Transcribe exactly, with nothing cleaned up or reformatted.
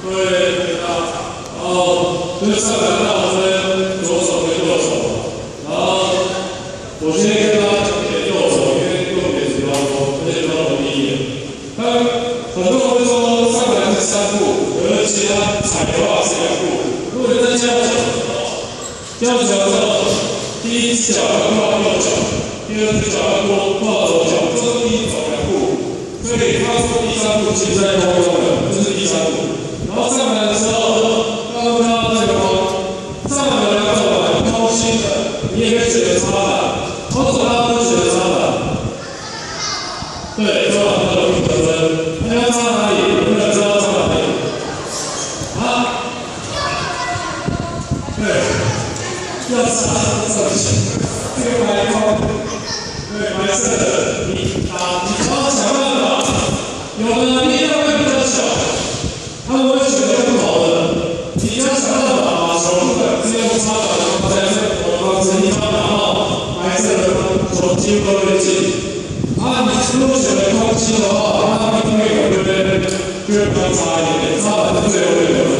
会对到，然后就是上篮到这边左手跟右手，然后我先跟他讲解右手，因为右点比较多，而且比较容易一点。但很多人会说上篮是三步，可是其他踩的话是两步。如果你在交球的时候，交球的时候，第一只脚要跨右脚，第二只脚要过跨左脚，这是第一走两步。所以他说第三步其实在空中的，这是第三步。然后上篮的时候，刚刚看到这个光，上篮的篮板空心的，你也可以选择插篮，或者大家都选择插篮。对，这样它的平衡分，那要插哪里？不能知道插哪里。啊？对，要插上去，这个白光，对，白色的，你打，你帮我想办法。有的力量会比较小，他们会选择更好的。你要想办法把球不管是用插板的方式，还是我方式，你把它打到白色的球几乎都会进。啊，你如果选择空心的话，那它命中率就会就会比较差一点，插板是最后一个。